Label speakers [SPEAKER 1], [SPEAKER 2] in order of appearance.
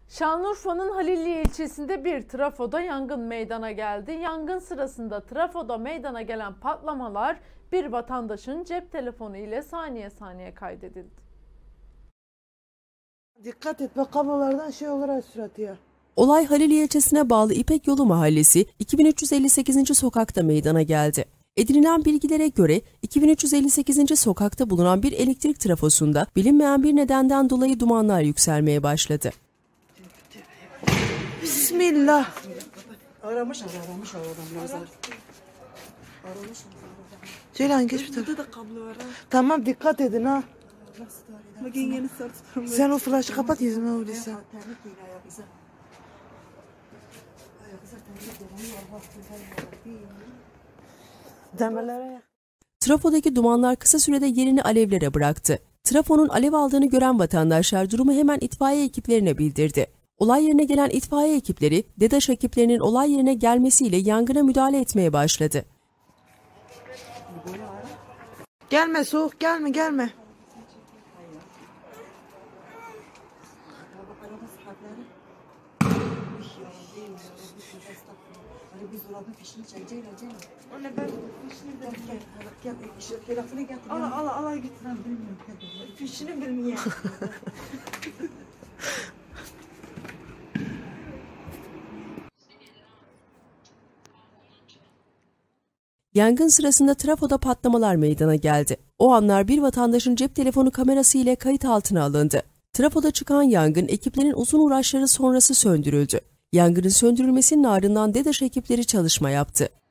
[SPEAKER 1] Şanlıurfa'nın Halilye ilçesinde bir trafoda yangın meydana geldi. Yangın sırasında trafoda meydana gelen patlamalar bir vatandaşın cep telefonu ile saniye saniye kaydedildi.
[SPEAKER 2] Dikkat et bak kablolardan şey olarak süratı ya.
[SPEAKER 3] Olay Halilye ilçesine bağlı İpek Yolu Mahallesi 2358. sokakta meydana geldi. Edinilen bilgilere göre 2358. sokakta bulunan bir elektrik trafosunda bilinmeyen bir nedenden dolayı dumanlar yükselmeye başladı.
[SPEAKER 2] Bismillah.
[SPEAKER 4] Aramış adam.
[SPEAKER 2] Ceylan geç bir tarafa.
[SPEAKER 4] Burada da kablo var ha.
[SPEAKER 2] Tamam dikkat edin ha.
[SPEAKER 4] Bak yengeni sartıyorum.
[SPEAKER 2] Sen o flaşı kapat yüzüme vurduysa. Demelere.
[SPEAKER 3] Trafodaki dumanlar kısa sürede yerini alevlere bıraktı. Trafonun alev aldığını gören vatandaşlar durumu hemen itfaiye ekiplerine bildirdi. Olay yerine gelen itfaiye ekipleri, DEDAŞ ekiplerinin olay yerine gelmesiyle yangına müdahale etmeye başladı.
[SPEAKER 2] Gelme soğuk gelme.
[SPEAKER 4] Al git lan bilmiyorum. Fişini bilmiyorum.
[SPEAKER 3] Yangın sırasında trafoda patlamalar meydana geldi. O anlar bir vatandaşın cep telefonu kamerası ile kayıt altına alındı. Trafoda çıkan yangın ekiplerin uzun uğraşları sonrası söndürüldü. Yangının söndürülmesinin ardından DEDAŞ ekipleri çalışma yaptı.